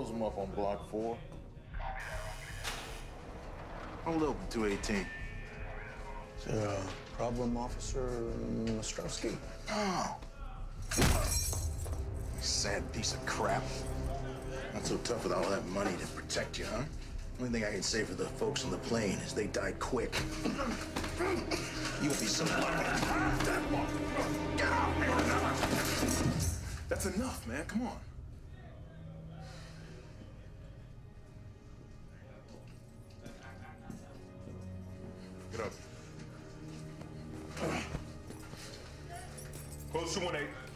close them up on block 4. Hold open 218. Is there a problem, Officer Ostrowski? Oh. Sad piece of crap. Not so tough with all that money to protect you, huh? Only thing I can say for the folks on the plane is they died quick. You'll be so lucky. Get out! That's enough, man. Come on. Get up. Close 218.